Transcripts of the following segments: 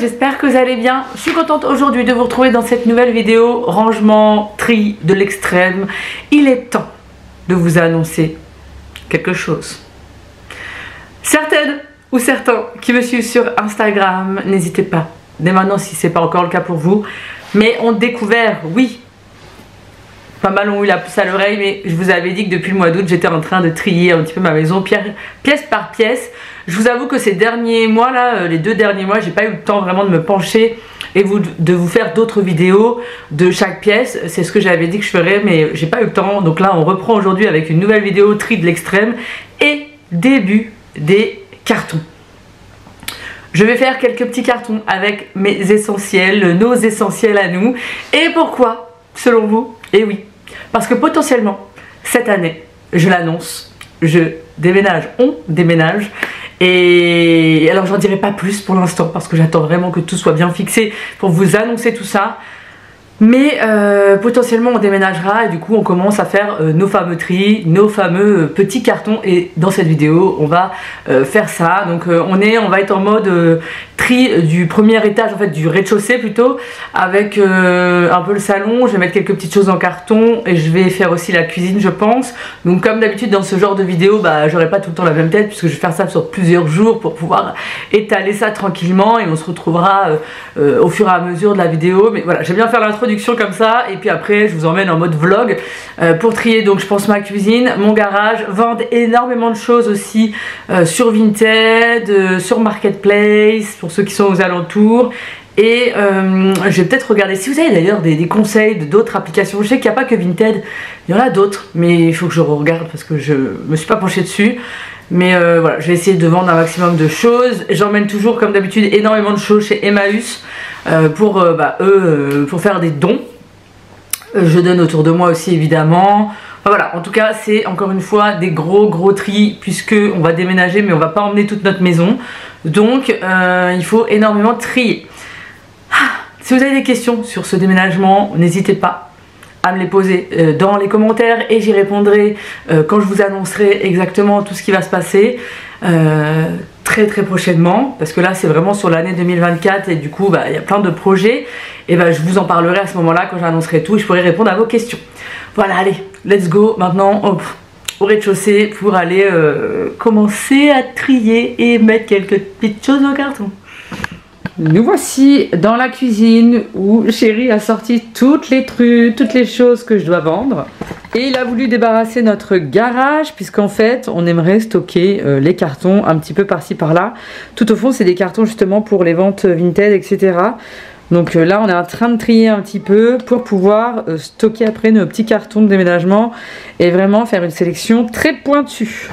j'espère que vous allez bien. Je suis contente aujourd'hui de vous retrouver dans cette nouvelle vidéo rangement, tri de l'extrême. Il est temps de vous annoncer quelque chose. Certaines ou certains qui me suivent sur Instagram, n'hésitez pas, dès maintenant si ce n'est pas encore le cas pour vous, mais ont découvert, oui, pas mal ont eu la puce à l'oreille, mais je vous avais dit que depuis le mois d'août j'étais en train de trier un petit peu ma maison pièce par pièce. Je vous avoue que ces derniers mois là, les 2 derniers mois, j'ai pas eu le temps vraiment de me pencher et de vous faire d'autres vidéos de chaque pièce. C'est ce que j'avais dit que je ferais, mais j'ai pas eu le temps. Donc là on reprend aujourd'hui avec une nouvelle vidéo tri de l'extrême et début des cartons. Je vais faire quelques petits cartons avec mes essentiels, nos essentiels à nous. Et pourquoi, selon vous? Eh oui, parce que potentiellement, cette année, je l'annonce, je déménage, on déménage. Et alors j'en dirai pas plus pour l'instant parce que j'attends vraiment que tout soit bien fixé pour vous annoncer tout ça. Mais potentiellement on déménagera et du coup on commence à faire nos fameux tris, nos fameux petits cartons. Et dans cette vidéo on va faire ça. Donc on va être en mode tri du premier étage, en fait du rez-de-chaussée plutôt, avec un peu le salon. Je vais mettre quelques petites choses en carton et je vais faire aussi la cuisine je pense. Donc comme d'habitude dans ce genre de vidéo, bah j'aurai pas tout le temps la même tête puisque je vais faire ça sur plusieurs jours pour pouvoir étaler ça tranquillement. Et on se retrouvera au fur et à mesure de la vidéo. Mais voilà, j'aime bien faire l'introduction comme ça et puis après je vous emmène en mode vlog pour trier. Donc je pense ma cuisine, mon garage, vendre énormément de choses aussi sur Vinted, sur Marketplace pour ceux qui sont aux alentours. Et je vais peut-être regarder si vous avez d'ailleurs des conseils d'autres applications. Je sais qu'il n'y a pas que Vinted, il y en a d'autres, mais il faut que je regarde parce que je me suis pas penchée dessus. Mais voilà, je vais essayer de vendre un maximum de choses. J'emmène toujours comme d'habitude énormément de choses chez Emmaüs pour faire des dons. Je donne autour de moi aussi évidemment. Enfin, voilà, en tout cas c'est encore une fois des gros tris puisque on va déménager mais on va pas emmener toute notre maison. Donc il faut énormément trier. Si vous avez des questions sur ce déménagement, n'hésitez pas à me les poser dans les commentaires et j'y répondrai quand je vous annoncerai exactement tout ce qui va se passer très prochainement, parce que là c'est vraiment sur l'année 2024 et du coup bah, il y a plein de projets et bah, je vous en parlerai à ce moment là quand j'annoncerai tout et je pourrai répondre à vos questions. Voilà, allez, let's go maintenant au rez-de-chaussée pour aller commencer à trier et mettre quelques petites choses en carton. Nous voici dans la cuisine où chéri a sorti toutes les trucs, toutes les choses que je dois vendre. Et il a voulu débarrasser notre garage puisqu'en fait on aimerait stocker les cartons un petit peu par-ci par-là. Tout au fond c'est des cartons justement pour les ventes Vinted, etc. Donc là on est en train de trier un petit peu pour pouvoir stocker après nos petits cartons de déménagement et vraiment faire une sélection très pointue.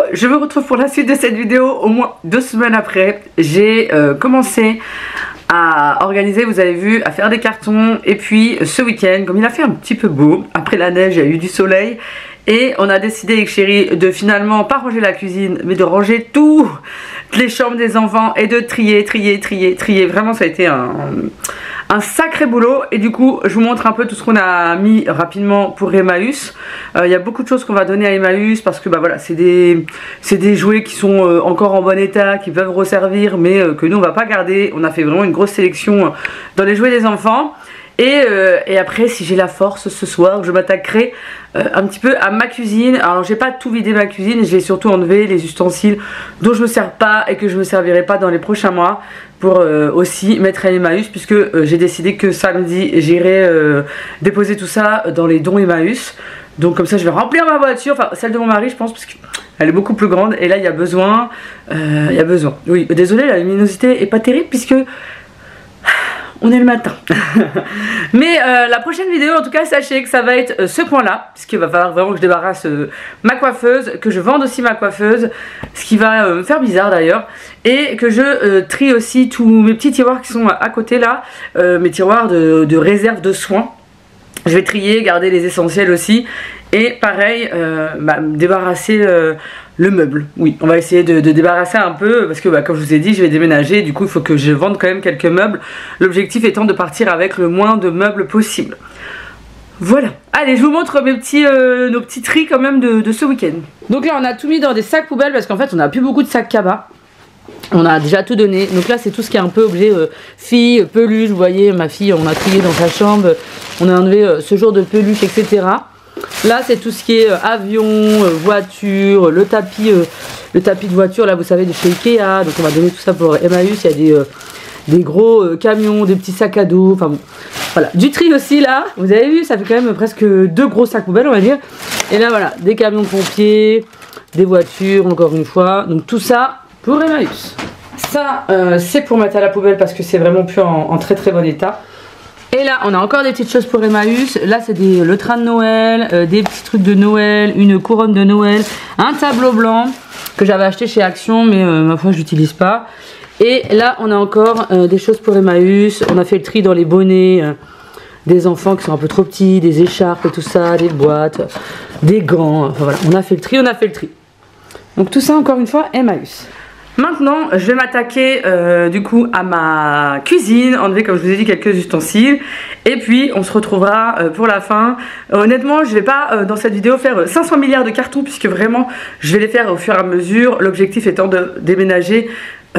je vous retrouve pour la suite de cette vidéo au moins 2 semaines après. J'ai commencé à organiser, vous avez vu, à faire des cartons. Et puis ce week-end, comme il a fait un petit peu beau, après la neige, il y a eu du soleil. Et on a décidé avec chérie de finalement pas ranger la cuisine, mais de ranger toutes les chambres des enfants et de trier. Vraiment, ça a été un sacré boulot. Et du coup, je vous montre un peu tout ce qu'on a mis rapidement pour Emmaüs. Il y a beaucoup de choses qu'on va donner à Emmaüs parce que bah voilà, c'est des jouets qui sont encore en bon état, qui peuvent resservir, mais que nous on va pas garder. On a fait vraiment une grosse sélection dans les jouets des enfants. Et après, si j'ai la force ce soir, je m'attaquerai un petit peu à ma cuisine. Alors j'ai pas tout vidé ma cuisine, je vais surtout enlever les ustensiles dont je me sers pas et que je me servirai pas dans les prochains mois, pour aussi mettre à Emmaüs, puisque j'ai décidé que samedi j'irai déposer tout ça dans les dons Emmaüs. Donc comme ça je vais remplir ma voiture, enfin celle de mon mari je pense, parce qu'elle est beaucoup plus grande et là il y a besoin, oui, désolé, la luminosité est pas terrible puisque on est le matin. Mais la prochaine vidéo, en tout cas, sachez que ça va être ce point-là, puisqu'il va falloir vraiment que je débarrasse ma coiffeuse, que je vende aussi ma coiffeuse, ce qui va me faire bizarre d'ailleurs, et que je trie aussi tous mes petits tiroirs qui sont à côté là, mes tiroirs de réserve de soins. Je vais trier, garder les essentiels aussi, et pareil, débarrasser le meuble. Oui, on va essayer de débarrasser un peu parce que comme je vous ai dit, je vais déménager, du coup il faut que je vende quand même quelques meubles. L'objectif étant de partir avec le moins de meubles possible. Voilà, allez, je vous montre nos petits tris quand même de ce week-end. Donc là on a tout mis dans des sacs poubelles parce qu'en fait on n'a plus beaucoup de sacs cabas. On a déjà tout donné, donc là c'est tout ce qui est un peu objet fille, peluche, vous voyez ma fille on a trié dans sa chambre, on a enlevé ce genre de peluche, etc. Là c'est tout ce qui est avion, voiture, le tapis de voiture là vous savez de chez Ikea, donc on va donner tout ça pour Emmaüs. Il y a des gros camions, des petits sacs à dos, enfin bon, voilà, du tri aussi là, vous avez vu ça fait quand même presque 2 gros sacs poubelles on va dire. Et là voilà, des camions de pompiers, des voitures encore une fois, donc tout ça pour Emmaüs. Ça c'est pour mettre à la poubelle parce que c'est vraiment plus en très bon état. Et là on a encore des petites choses pour Emmaüs. Là c'est le train de Noël, des petits trucs de Noël, une couronne de Noël, un tableau blanc que j'avais acheté chez Action mais ma foi je l'utilise pas. Et là on a encore des choses pour Emmaüs. On a fait le tri dans les bonnets des enfants qui sont un peu trop petits, des écharpes et tout ça, des boîtes, des gants, enfin voilà, on a fait le tri. Donc tout ça encore une fois Emmaüs. Maintenant, je vais m'attaquer du coup à ma cuisine, enlever comme je vous ai dit quelques ustensiles. Et puis on se retrouvera pour la fin. Honnêtement, je vais pas dans cette vidéo faire 500 milliards de cartons puisque vraiment je vais les faire au fur et à mesure. L'objectif étant de déménager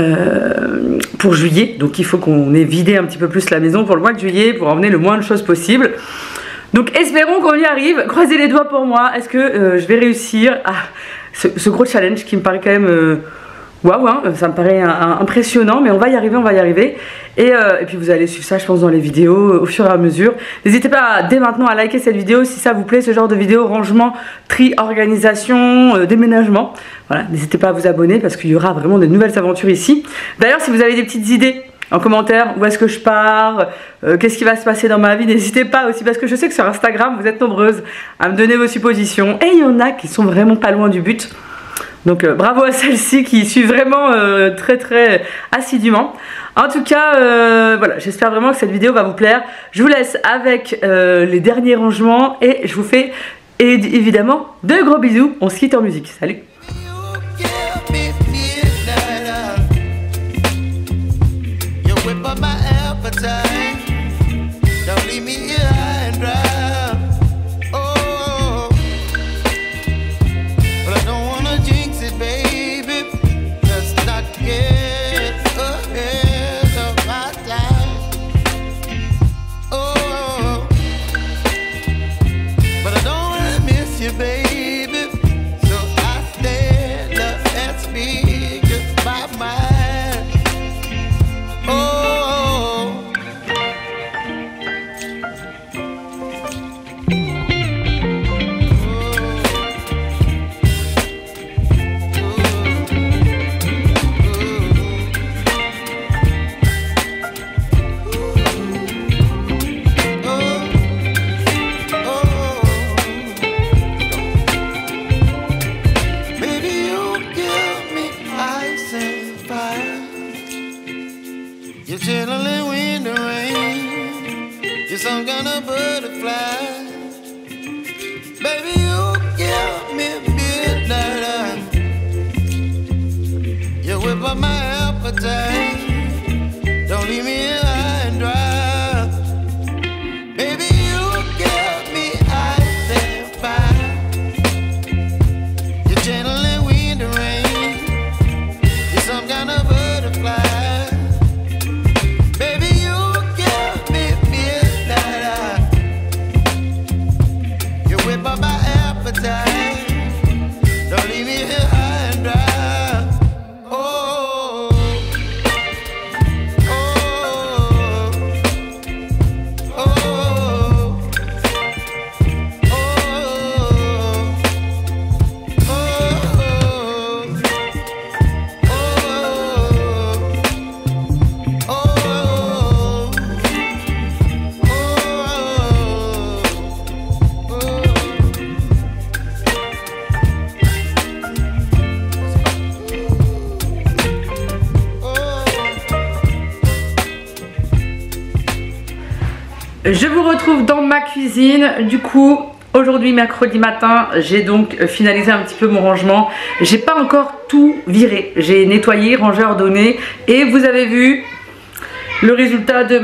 pour juillet. Donc il faut qu'on ait vidé un petit peu plus la maison pour le mois de juillet pour emmener le moins de choses possible. Donc espérons qu'on y arrive. Croisez les doigts pour moi. Est-ce que je vais réussir à ce gros challenge qui me paraît quand même... Waouh, hein, ça me paraît impressionnant, mais on va y arriver. Et puis vous allez suivre ça je pense dans les vidéos au fur et à mesure. N'hésitez pas dès maintenant à liker cette vidéo si ça vous plaît, ce genre de vidéo, rangement, tri, organisation, déménagement. Voilà, n'hésitez pas à vous abonner parce qu'il y aura vraiment de nouvelles aventures ici. D'ailleurs si vous avez des petites idées en commentaire, où est-ce que je pars, qu'est-ce qui va se passer dans ma vie, n'hésitez pas aussi parce que je sais que sur Instagram vous êtes nombreuses à me donner vos suppositions. Et il y en a qui sont vraiment pas loin du but. Donc bravo à celles-ci qui suivent vraiment très assidûment. En tout cas, voilà, j'espère vraiment que cette vidéo va vous plaire. Je vous laisse avec les derniers rangements et je vous fais évidemment de gros bisous. On se quitte en musique. Salut! Baby, you give me midnight. You whip up my appetite. Don't leave me here high and dry. Baby, you give me ice and fire. You're channeling wind and rain. You're some kind of butterfly. Baby, you give me midnight. You whip up my appetite. Don't leave me here high and dry. Je vous retrouve dans ma cuisine. Du coup, aujourd'hui mercredi matin, j'ai donc finalisé un petit peu mon rangement. J'ai pas encore tout viré. J'ai nettoyé, rangé, ordonné. Et vous avez vu le résultat de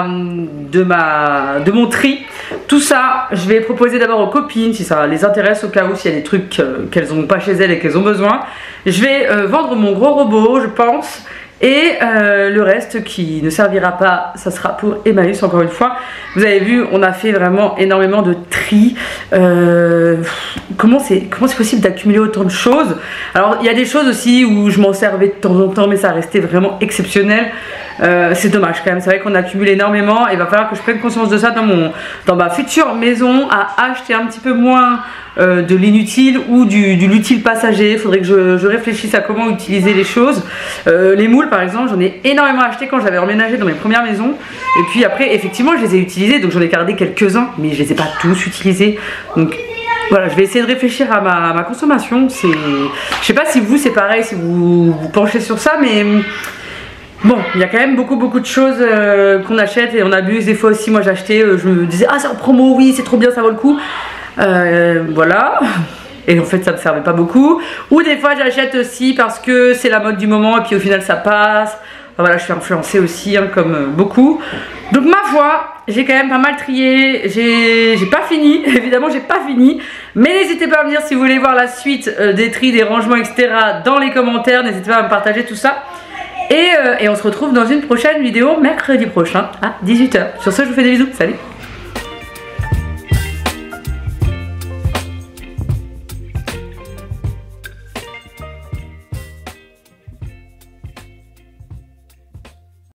mon tri. Tout ça, je vais proposer d'abord aux copines si ça les intéresse, au cas où s'il y a des trucs qu'elles n'ont pas chez elles et qu'elles ont besoin. Je vais vendre mon gros robot, je pense. Et le reste qui ne servira pas, ça sera pour Emmaüs encore une fois. Vous avez vu, on a fait vraiment énormément de tri. Comment c'est possible d'accumuler autant de choses? Alors il y a des choses aussi où je m'en servais de temps en temps, mais ça restait vraiment exceptionnel. C'est dommage quand même, c'est vrai qu'on accumule énormément. Et il va falloir que je prenne conscience de ça dans ma future maison, à acheter un petit peu moins de l'inutile ou de l'utile passager. Il faudrait que je réfléchisse à comment utiliser les choses. Les moules par exemple, j'en ai énormément acheté quand j'avais emménagé dans mes premières maisons. Et puis après, effectivement, je les ai utilisés, donc j'en ai gardé quelques-uns, mais je les ai pas tous utilisés. Donc voilà, je vais essayer de réfléchir à ma consommation. Je sais pas si vous c'est pareil, si vous penchez sur ça, mais bon, il y a quand même beaucoup de choses qu'on achète et on abuse. Des fois aussi, moi j'achetais, je me disais ah c'est en promo, oui c'est trop bien, ça vaut le coup. Voilà. Et en fait ça me servait pas beaucoup. Ou des fois j'achète aussi parce que c'est la mode du moment et puis au final ça passe. Enfin, voilà, je suis influencée aussi hein, comme beaucoup. Donc ma foi, j'ai quand même pas mal trié. J'ai pas fini, évidemment j'ai pas fini. Mais n'hésitez pas à me dire si vous voulez voir la suite des tris, des rangements etc. dans les commentaires. N'hésitez pas à me partager tout ça. Et on se retrouve dans une prochaine vidéo mercredi prochain à 18 h. Sur ce, je vous fais des bisous. Salut!